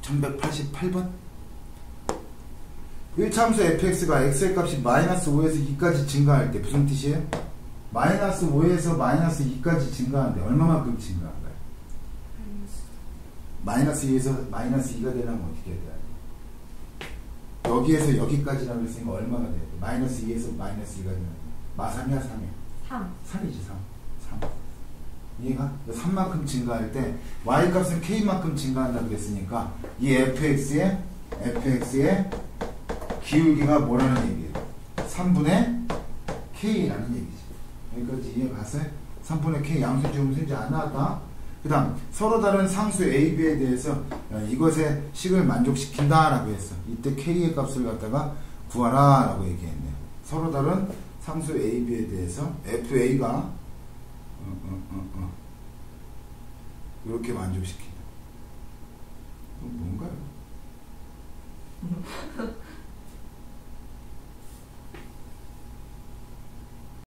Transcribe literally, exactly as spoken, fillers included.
천백팔십팔 번 일차함수 fx가 x의 값이 마이너스 오에서 이까지 증가할 때 무슨 뜻이에요? 마이너스 오에서 마이너스 이까지 증가하는데 얼마만큼 증가한 거예요? 마이너스 이에서 마이너스 이가 되려면 어떻게 해야 돼요? 여기에서 여기까지라고 했으니까 얼마가 돼야 돼? 마이너스 이에서 마이너스 이가 되면 마삼이야 삼이야? 삼. 삼이지 삼. 삼. 이해가? 삼만큼 증가할 때 y값은 k만큼 증가한다고 그랬으니까 이 fx의 fx의 기울기가 뭐라는 얘기예요? 삼분의 k라는 얘기지. 여기까지 이해 갔어요? 삼분의 k 양수 지우면 이제 안 나왔다. 그 다음 서로 다른 상수 a, b에 대해서 이것의 식을 만족시킨다 라고 했어. 이때 k의 값을 갖다가 구하라 라고 얘기했네요. 서로 다른 상수 a, b에 대해서 fa가 어, 어, 어, 어. 이렇게 만족시킨다. 뭔가요?